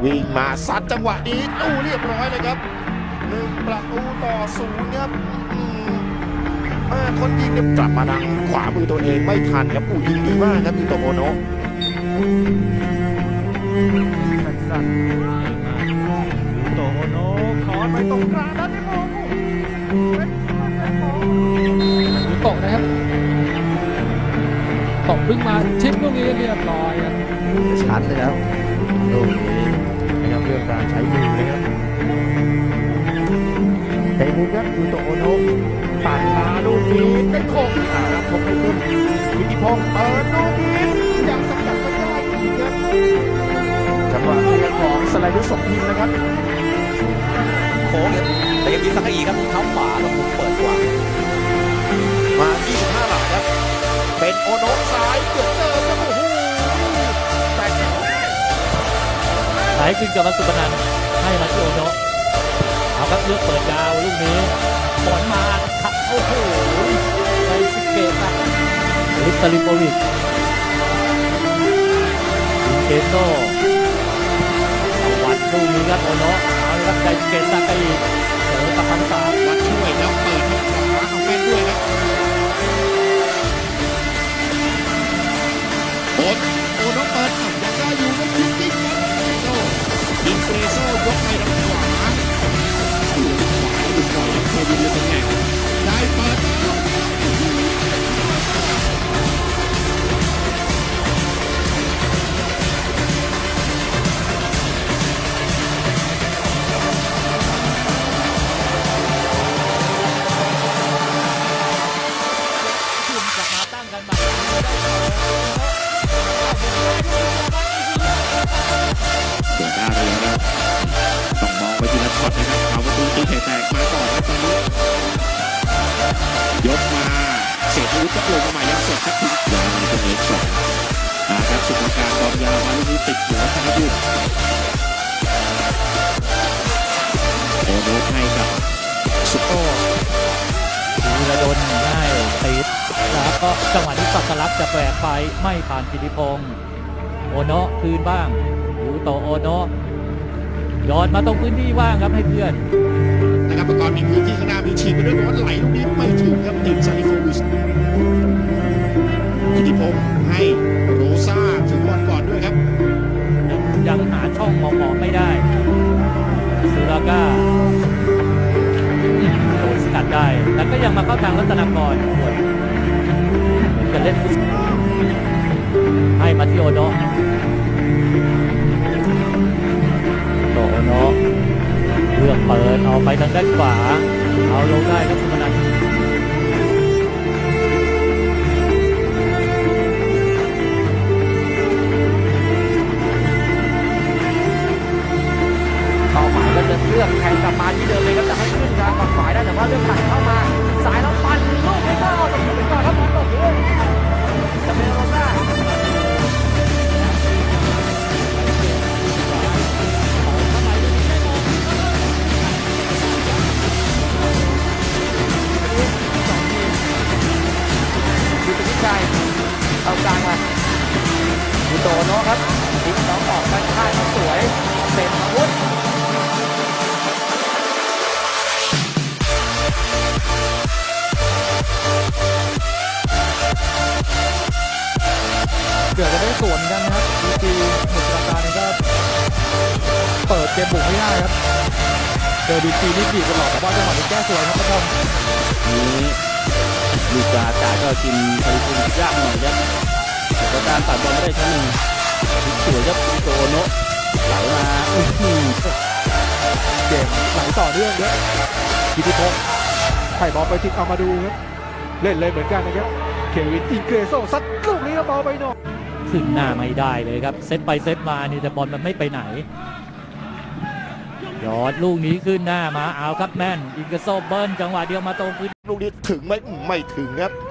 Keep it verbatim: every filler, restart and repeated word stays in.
วิ่งมาซัดจังหวะนี้ตู้เรียบร้อยเลยครับหนึ่งประตูต่อศูนย์ครับคนยิงเนี่ยกลับมาดังขวามือตัวเองไม่ทันครับอู้ยิงดีมากครับยูโตโอโนะสั้นๆมายูโตโอโนะขอไปตรงกลางด้านที่มองเป็นสุดแสนของยูโตะนะครับตกพึ่งมาชิปลูกนี้เรียบร้อยครับชัดเลยครับลูกนี้นะครับเรื่องการใช้มือนะครับเตะมุมครับยูโตโอโนะตัดมาลูกนี้ได้โค้งขาครับผมไม่ขึ้นกิติพงศ์เปิดลูกนี้ยังสกัดไม่ได้อีกครับจังหวะเรียนของสไลด์ดุสมพิมนะครับโค้งเนี่ยแต่ยังมีสักอีกครับเท้าขวาลงมุมเปิดกว่ามายี่สิบห้าหลักครับเป็นโอโนะซ้ายเกือบเจอครับโอ้โหแต่ไหลขึ้นกับวัสุปนันให้มาที่โอโนะเอาครับเลือกเปิดยาวลูกนี้บอลมาโอ้โหไปสิเกตครับลิซาลิโปวิชอินเกโซวัดลูกนี้ครับโอโนะเอาละครับไดสเกตซากาอิเจอกับพันสามวัดช่วยแล้วเปิดที่ขวาเอาแม่นด้วยครับโอนโอโนะเปิดยังได้อยู่ก็ยิงยิงครับโอ้ยิงเกรโซยกไปทางขวาดูขวาดูหน่อยเคยดูเรื่องเป็นไงได้เปิดแล้วเสียได้เลยนะต้องมองไปทีละช็อตนะครับเอาประตูตีไข่แตกมาก่อนครับตอนนี้ยกมาเศษอาวุธก็ลงมาใหม่ยังสดครับถึงยาวในเสมอสองนะครับสุภการบอลยาวมาลูกนี้ติดหัวชนะบุญโอโนะให้กับซุปโต้วีระดลได้ติดแล้วก็จังหวะที่สัสลักจะแหวกไปไม่ผ่านกิติพงศ์โอโนะคืนบ้างยูโตโอโนะย้อนมาตรงพื้นที่ว่างครับให้เพื่อนนะครับประกอบมีพื้นที่ข้างหน้ามีฉีกไปด้วยบอลไหลลูกนี้ไม่ถึงครับติดซาลิโฟวิชกิติพงศ์ให้โรซ่าถึงบอลก่อนด้วยครับยังหาช่องมองๆไม่ได้ซูราก้าโดนสกัดได้แต่ก็ยังมาเข้าทางรัตนากรเหมือนจะเล่นฟุตบอลให้มาที่โอโนะโอโนะเลือกเปิดเอาไปทางด้านขวาเอาลงได้ครับสุพนันต่อหมายก็จะเลือกแข่งกลับมาที่เดิมเลยก็จะให้ขึ้นทางฝั่งฝ่ายได้แต่ว่าเลือกตัดเข้ามาสายแล้วปั่นลูกไม่เข้าแต่ถูกไปก่อนครับบอลตกเลยสเปโรซ่าเอากลางมายูโตโนะครับทิ้งน้องออกไปค่ายมาสวยเสร็จอาวุธเกือบจะได้สวนกันครับดีจีหมุดราคานี่ก็เปิดเกมบุกไม่ได้ครับเจอดีจีนี่บีบตลอดแต่ว่าจังหวะนี้แก้สวยครับทุกคนนี้ลูกกาจ่าก็กินซาลิฟูยากหน่อยครับแต่การตัดบอลไม่ได้ชั้นหนึ่งสวยครับโตโนะไหลมาเก่งไหลต่อเนื่องเยอะกิติพงศ์ให้บอลไปทิศเอามาดูครับเล่นเลยเหมือนกันนะครับเควินอินเกรโซซัดลูกนี้ก็บอลไปหน่อยถึงหน้าไม่ได้เลยครับเซตไปเซตมานี่แต่บอลมันไม่ไปไหนยอดลูกนี้ขึ้นหน้ามาเอาครับแม่นอินเกรโซเบิ้ลจังหวะเดียวมาตรงพื้นลูกนี้ถึงไหมไม่ถึงครับ